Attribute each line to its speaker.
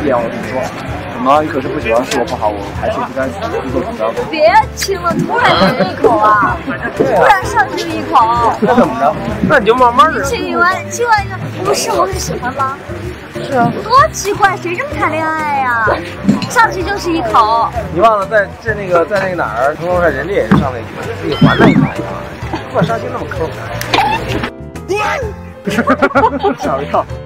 Speaker 1: 一眼我就说，怎么你可是不喜欢是我不好，我还是不甘心，你做主张。
Speaker 2: 别亲了，突然来一口啊！突然上去一口。
Speaker 1: 那怎么着？那你就慢慢的。
Speaker 2: 亲完一个，不是我很喜欢吗？
Speaker 1: 是啊。
Speaker 2: 多奇怪，谁这么谈恋爱呀？上去就是一口。
Speaker 1: 你忘了在那个哪儿，城楼上人家也是上那一口，你还那一口啊？这伤心那么抠。吓我一跳。